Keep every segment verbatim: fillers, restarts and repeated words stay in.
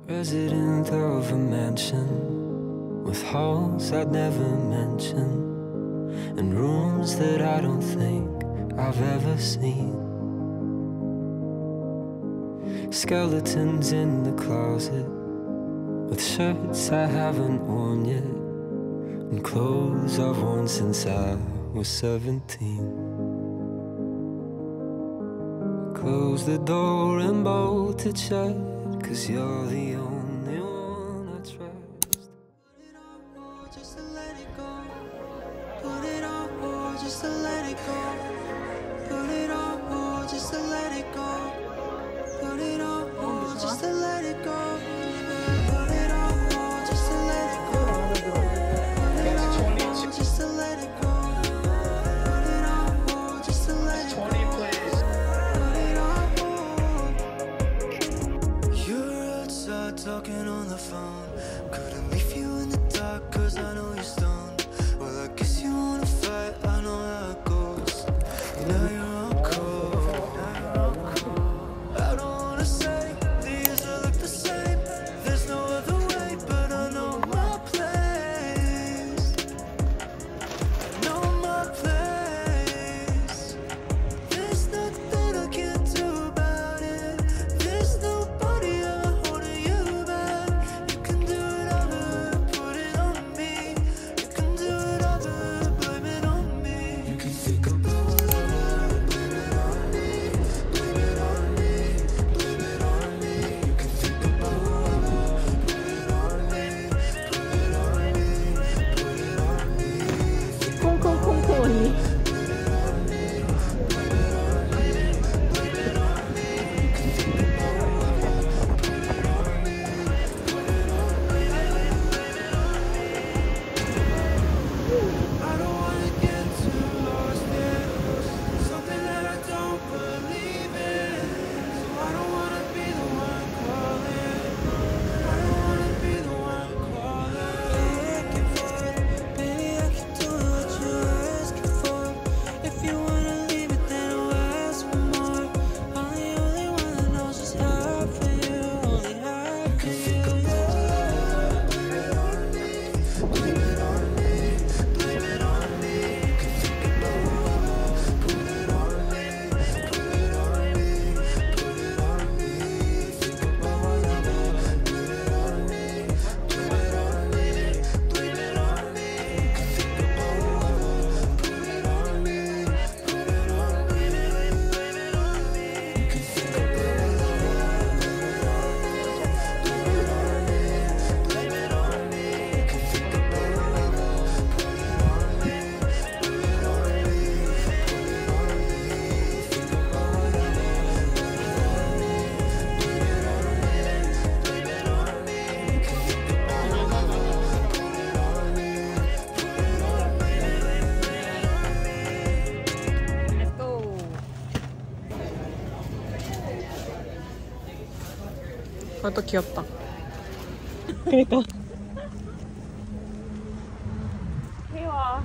Resident of a mansion with halls I'd never mention and rooms that I don't think I've ever seen. Skeletons in the closet with shirts I haven't worn yet and clothes I've worn since I was seventeen. Close the door and bolt it shut, 'cause you're the only one I trust. Put it on hold just to let it go. Put it on hold just to let it go. Put it on hold just to let it go. Put it on hold just to let it go. Put it on hold just to let it go. Put it on hold just to let it go. Put it on hold just to let it go. Put it on hold. You're outside talking on the phone. Couldn't leave you in the dark 'cause I know you're stoned. Well, I guess you wanna fight, I know how it goes. Now you're on cold. I don't wanna say these all look the same. There's no other way, but I know my place. I know my place. There's nothing I can do about it. There's nobody ever holding you back. You can do whatever, put it on me. You can do whatever, blame it on me. You can think about whatever, blame it on me. Blame it on me, blame it on me. You can think about whatever, put it on me. Put it on me, put it on me. 콩콩콩콩 언니. Blame it on me, blame it on me. Blame it on me. You can think about whatever, put it on me. Put it on me, blame it on me. I don't wanna get too lost in something that I don't believe in. So I don't wanna be the one calling. I don't wanna be the one calling. Looking for it, baby, I can do what you're asking for. If you wanna leave it, then I'll ask for more. I'm the only one that knows just how for you, only how for you. Blame it on me, blame it on me, blame it on me. You can think about whatever, put it on me, put it on me, put it on me. Think about whatever, put it on me, blame it on me, blame it on me. You can think about whatever, put it on me, put it on me, blame it on me. You can think about whatever, put it on me, blame it on me, blame it on me. You can think about whatever, put it on me, put it on me, put it on me. Think about whatever, put it on me, blame it on me, blame it on me. You can think about whatever, put it on me, put it on me, Let's go. 그것도 귀엽다. 그러니까. 해와.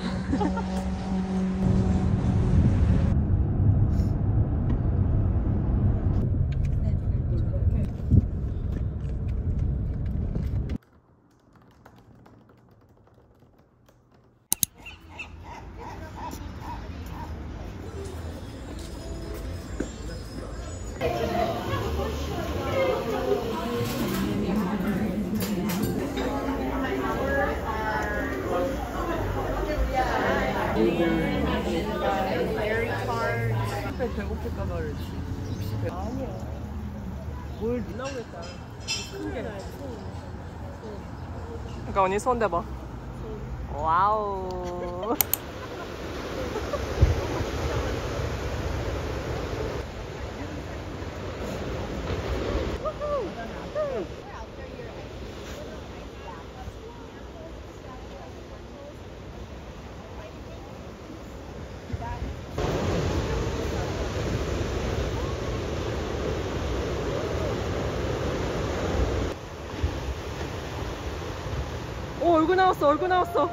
배고플까 봐 그러지. 혹시 배... 아니야. 뭘 넣으려고 했다. 큰게 그러니까 언니 손 대봐. 와우. 오, 얼굴 나왔어, 얼굴 나왔어.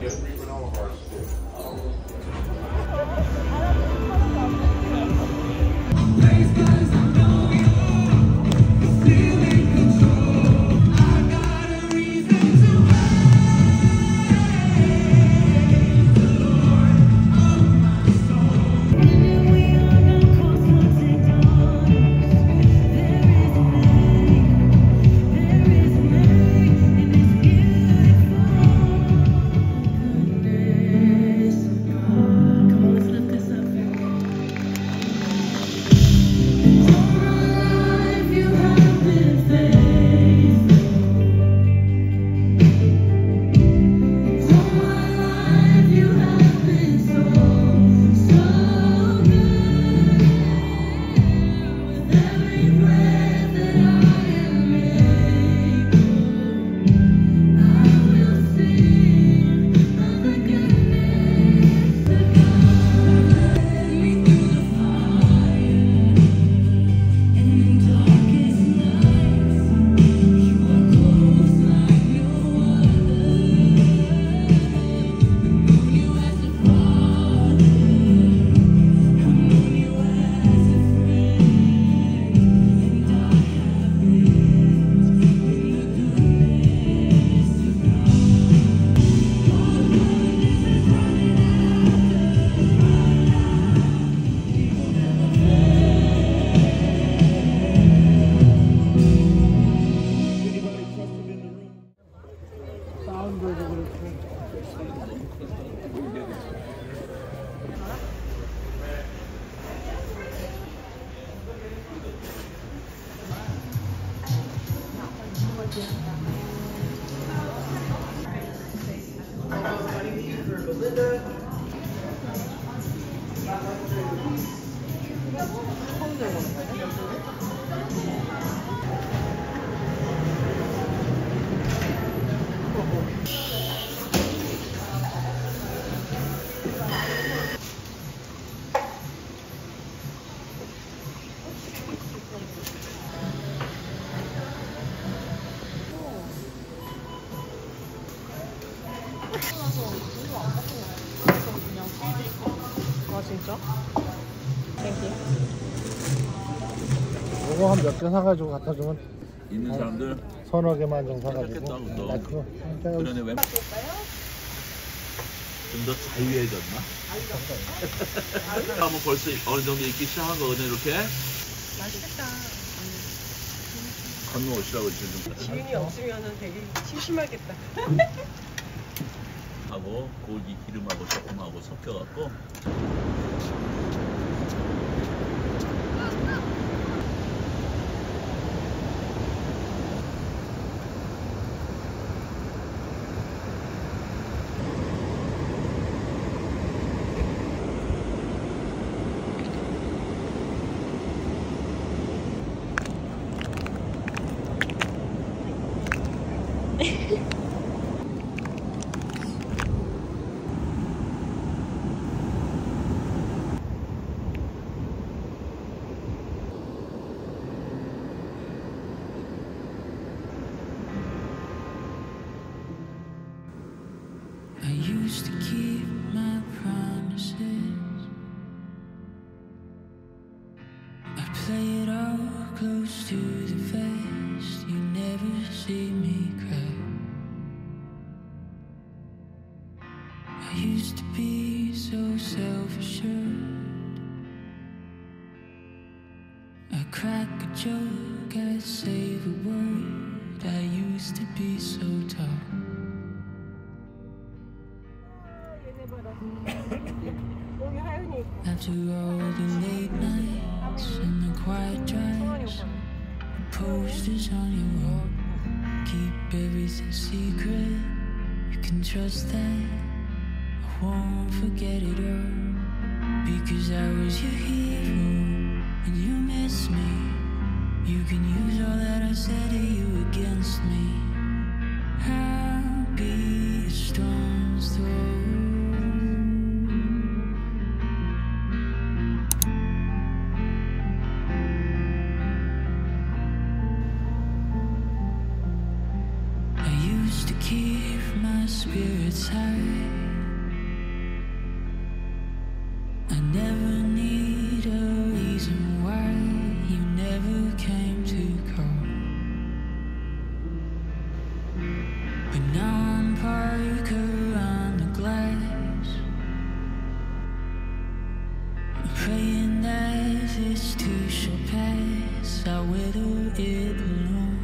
아 진짜? 땡큐. 이거 한 몇 개 사가지고 갖다 주면 있는 사람들 서너 개만 좀 사가지고. 괜찮겠다, 그것도. 나 그거 진짜 그러네. 왜? 좀 더 자유해졌나? 하면 벌써 어느 정도 있기 시작한 거거든. 이렇게 맛있겠다. 건너오시라고 이제 좀 지윤이 없으면 되게 심심하겠다. 하고 고기 기름하고 소금하고 섞여갖고 I used to keep my promises. I play it all close to the vest. You never see me cry. I used to be so self-assured. I crack a joke, I save a word. I used to be so tall. After all the late nights and the quiet drives, posters on your wall, keep everything secret. You can trust that I won't forget it all, because I was your hero and you miss me. You can use all that I said to you against me. I'll be a strong throw. used to keep my spirits high. I never need a reason why you never came to call. But now I'm parked around the glass, praying that this too shall pass. I weather it alone.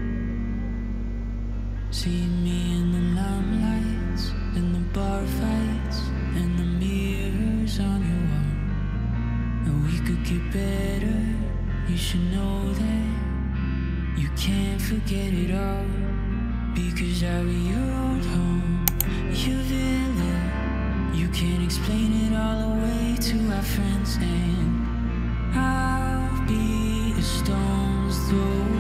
See me in the limelights, in the bar fights, and the mirrors on your wall. And we could get better, you should know that. You can't forget it all, because I be your old home, your villa. You can't explain it all away to our friends, and I'll be a stone's throw.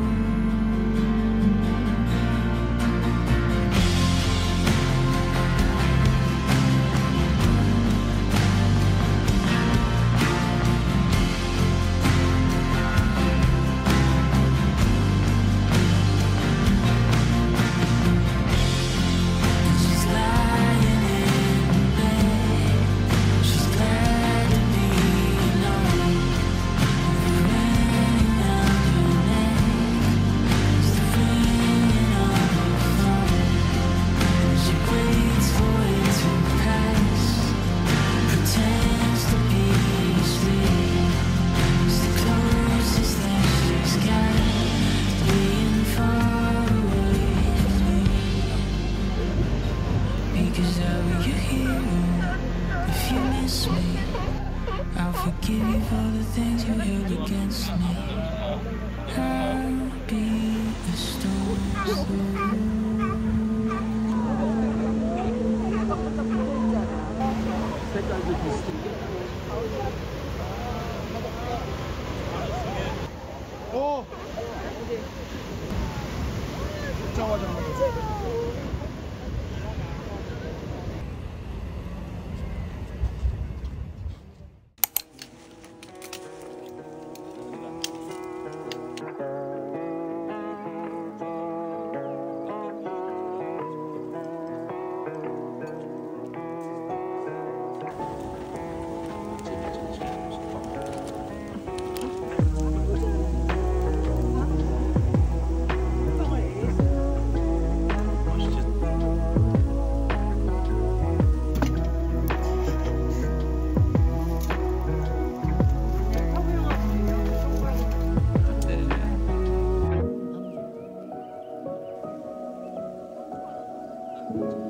오! 붙자마자 Thank you.